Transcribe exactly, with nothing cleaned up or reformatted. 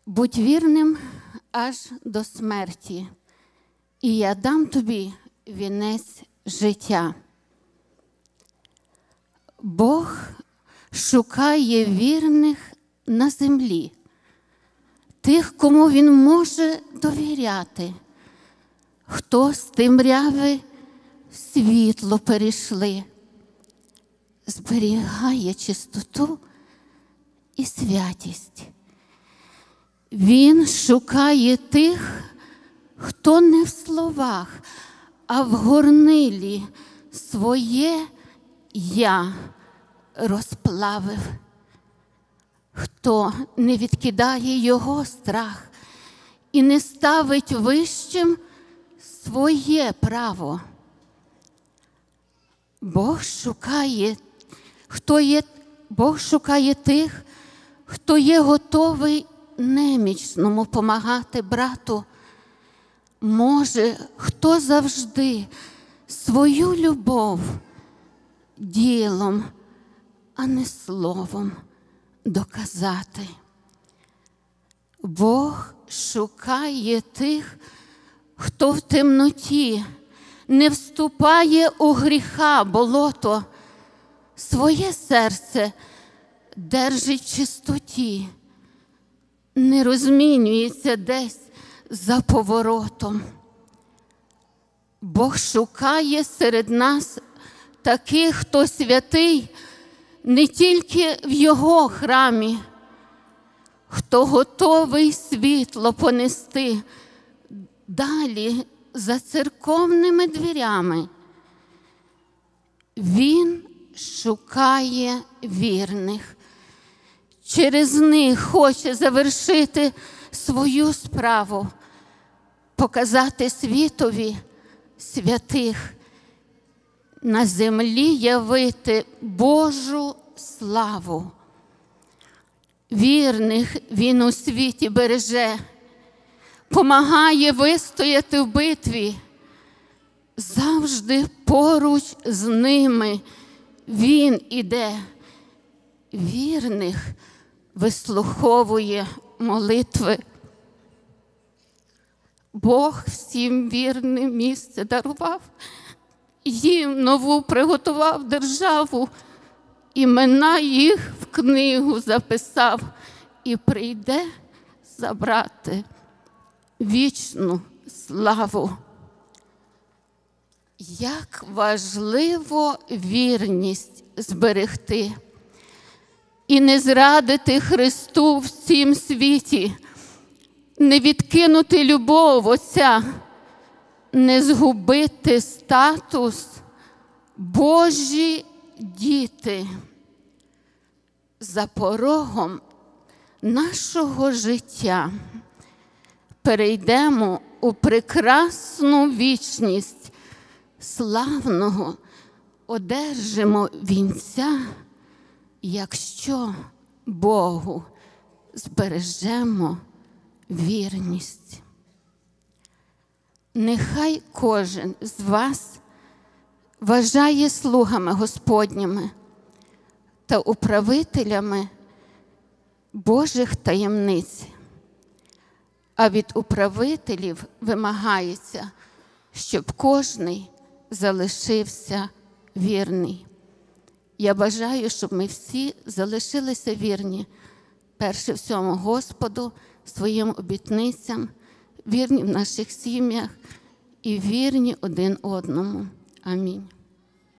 Будь вірним аж до смерті, і я дам тобі вінець життя. Бог шукає вірних на землі, тих, кому Він може довіряти, хто з темряви в світло перейшли, зберігає чистоту і святість. Він шукає тих, хто не в словах, а в горнилі своє «я» розплавив, хто не відкидає його страх і не ставить вищим своє право. Бог шукає, хто є, Бог шукає тих, хто є готовий немічному помагати брату. Може, хто завжди свою любов ділом, а не словом доказати. Бог шукає тих, хто в темноті не вступає у гріха болото, своє серце держить в чистоті, не розмінюється десь за поворотом. Бог шукає серед нас таких, хто святий не тільки в Його храмі, хто готовий світло понести далі за церковними дверями. Він шукає вірних. Через них хоче завершити свою справу, показати світові святих, на землі явити Божу славу. Вірних Він у світі береже, помагає вистояти в битві. Завжди поруч з ними Він іде. Вірних вислуховує молитви. Бог всім вірне місце дарував, їм нову приготував державу, імена їх в книгу записав і прийде забрати вічну славу. Як важливо вірність зберегти і не зрадити Христу в цім світі, не відкинути любов Отця, не згубити статус Божі діти. За порогом нашого життя перейдемо у прекрасну вічність славного, одержимо вінця, якщо Богу збережемо вірність. Нехай кожен з вас вважає слугами Господніми та управителями Божих таємниць, а від управителів вимагається, щоб кожний залишився вірний. Я бажаю, щоб ми всі залишилися вірні, перше всьому Господу, своїм обітницям, вірні в наших сім'ях і вірні один одному. Амінь.